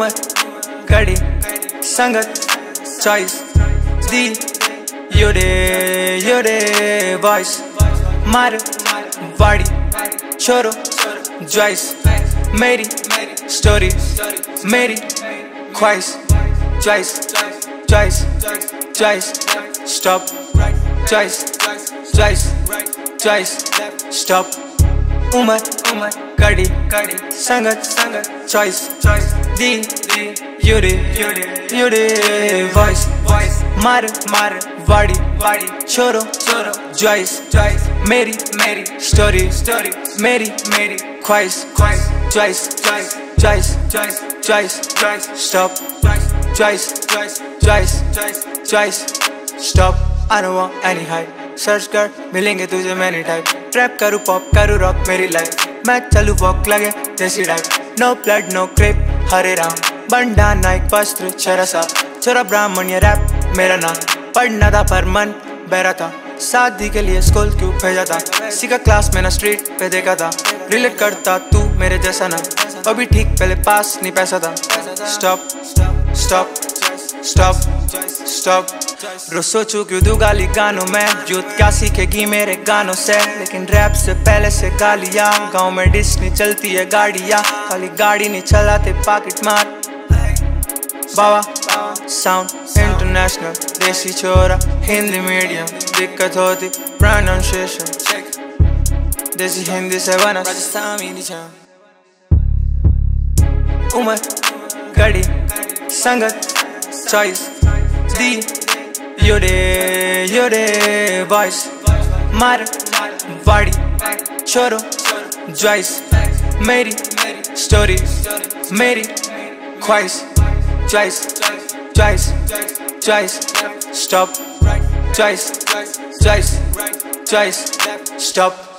उम्र घड़ी संगत चॉइस दी योरे वॉइस मार वाड़ी छोरो जॉइस मेरी स्टोरी मेरी ख्वाहिश choice choice choice stop choice choice choice stop उम्र घड़ी संगत चॉइस दी योरे वॉइस मार वाड़ी छोरो जॉइस मेरी स्टोरी मेरी ख्वाहिश choice choice stop choice stop I don't want any hype search कर मिलेंगे तुझे मैनी टाइप ट्रैप करूँ पॉप करूँ रॉक मेरी लाइफ मैं चलूँ वॉक लगे जैसी type no blood no crip Hare Ram बंडा नाइक वस्त्र चरसा चोरा ब्राह्मण ये रैप मेरा नाम पढ़ना था पर मन बहरा था शादी के लिए स्कूल क्यों भेजा था सीखा क्लास में ना स्ट्रीट पे देखा था रिलेट करता तू मेरे जैसा ना अभी ठीक पहले पास नहीं पैसा था स्टॉप स्टॉप स्टॉप स्टॉप रोज सोचूं क्यों दूं गाली गानों में यूथ क्या सीखेगी मेरे गानों से लेकिन रैप से पहले से गालियां गाँव में डिस्नी चलती है गाड़ियां खाली गाड़ी नहीं चलाते पॉकेट मार बाबा साउंड इंटरनेशनल देसी छोरा हिंदी मीडियम दिक्कत होती प्रोनाउंसिएशन देसी हिंदी से बना राजस्थानी उम्र घड़ी संगत चॉइस दी योरे वॉइस मार वाड़ी छोरो जॉइस मेरी स्टोरी मेरी ख्वाहिश चॉइस स्टॉप चॉइस स्टॉप